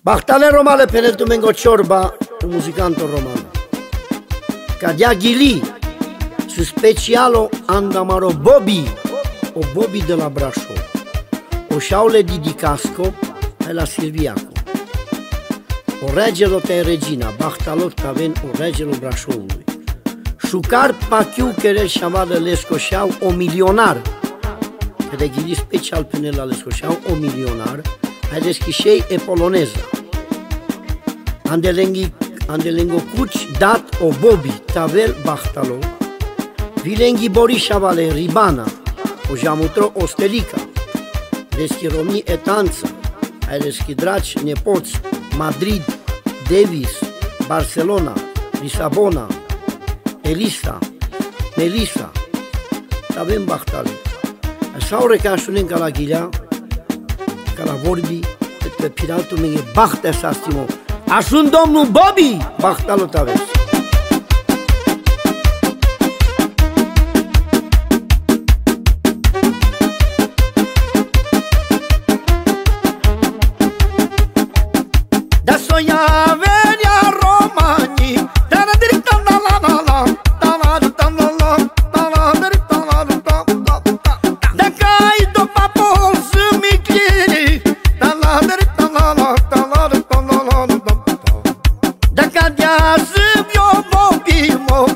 Bachtale romale per il Domingo Ciorba, un musicante romano. Cadia Ghili, su specialo andamaro Bobby, o Bobby de la Brașov, o șaule di Dicasco e la Silviaco. O regelo te regina, Bachtalot taven o regelo Brașovului. Șucar pachiu care șavală lescoșeau o milionar, că de Ghili special până la lescoșeau o milionar, ai deschișei e poloneză. Andelengo cuci dat o Bobby, tavel Bachtalo, vilengi Boris șavale Ribana, o jamutro Ostelica, deschi Romi e Tanță, ai deschi draci nepoți, Madrid, Davis, Barcelona, Lisabona, Elisa, Melissa, avem Bachtalo. Sau recașunem ca la Ghilea, ca la vorbi, pe piratul meu, Bachtea să stimo. Ajung domnul Bobby, Bachtalo aveți. Da soia venea romanii, dacă ai după polsă michiri, dacă dează eu Bobby-mo,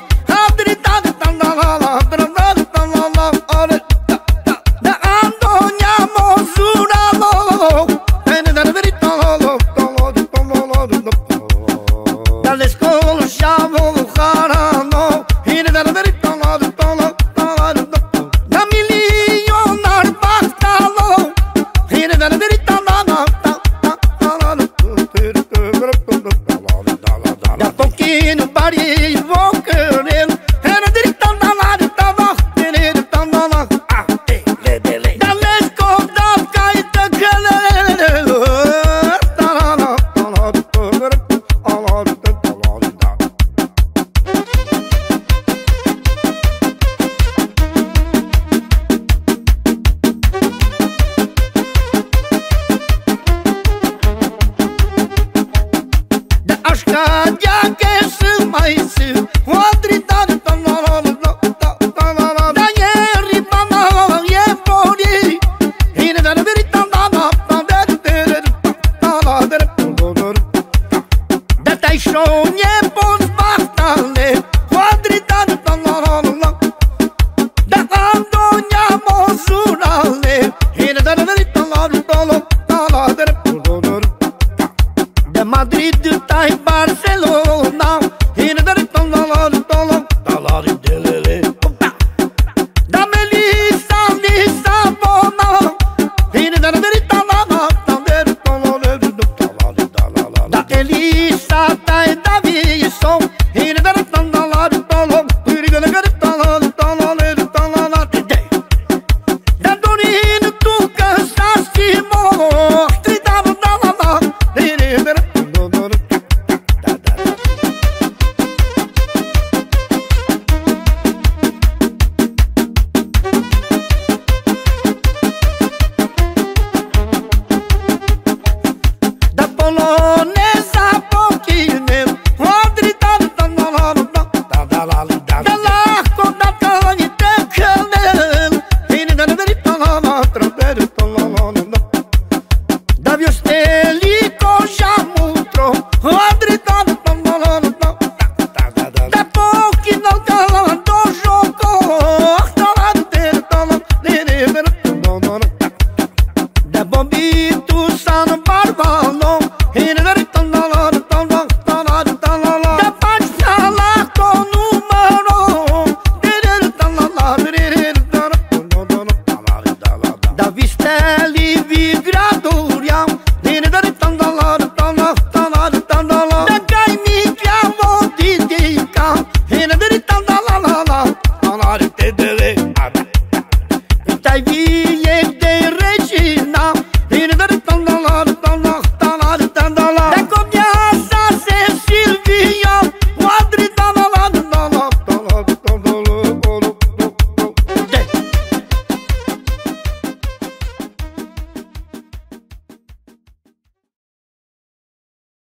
da andoniamo zuralo, dalle scuole siamo harano, da milionar Bachtalo, da pochino pari vocărel, da lesco da cai tăgălel. Așcadea că să mai sunt o adritare, da e ripana, e bori, da te-ai șone poți Bachtale, o adritare, da andoniamo zurale, de Madrid tai Barcelona, da Melissa Lisabona, da Elisa tai Davison, da Dorin tu că s-a stimo, poloneza pochine, o adritare, da lahko da tani tăcălel, da viostelico jamutro, o adritare, da pochino do joco, da Bobby tu San Barbalo,